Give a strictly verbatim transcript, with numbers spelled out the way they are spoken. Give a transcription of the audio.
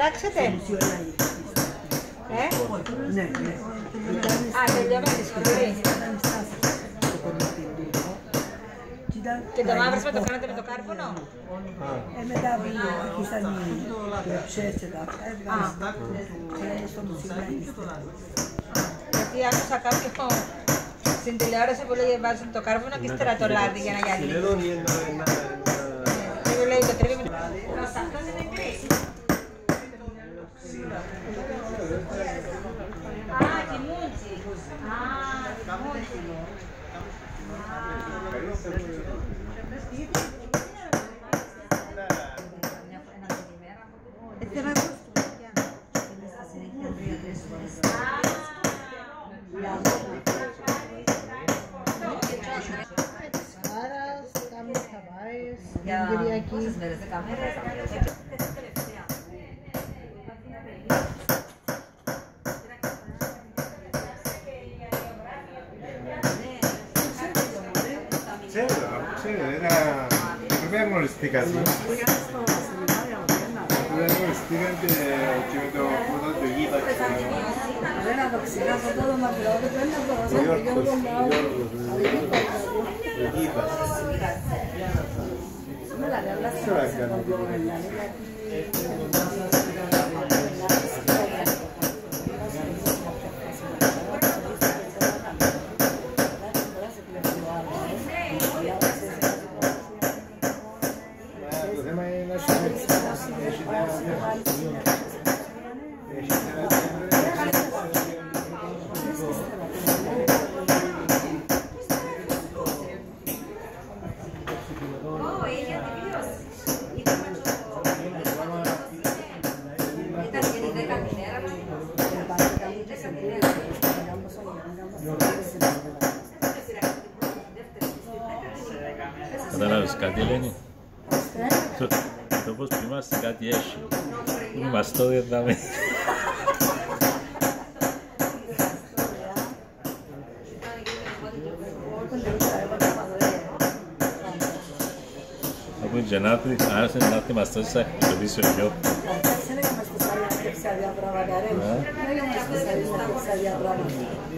αλλάξετε. Ε? Ναι, ναι. Α, τελειώμε τη σχολή. Και το μαύρασμα το κάνετε με το κάρβουνο. Ε, μετά άρχισαν οι λεψές και τα αυτά, έβγαλες στο μουσιλάκι. Γιατί άκουσα κάποιο στην τηλεόραση που λέει βάζουν το κάρβουνο και ύστερα το λάδι για να γυαλίσει. Και λέει το τρίβει με το... Αυτός είναι κρίση. Α, κιμούτσι. Α, κιμούτσι. Πόσες μέρες, δέκα μέρες. Ξέρω, ξέρω, era... Πρέπει να γνωριστήκατε. Πρέπει να γνωριστήκατε και με το πρώτο του γήπα. Δεν να το ξεχάσω todo μακρό, δεν πρέπει να το δώσω. Γιώργος, ο γήπας. Το θέμα είναι να σου Κατάλαβες κάτι, Ελένη? Το πώς θυμάστε κάτι έχει. Είμαστε δεν θα με... Από την Γεννάτρη, άρεσε να έρθει μας τόσο σαν το πίσω γιο. Δεν έκαμε σπεσάλια πράγματα, ρε. Δεν έκαμε σπεσάλια πράγματα.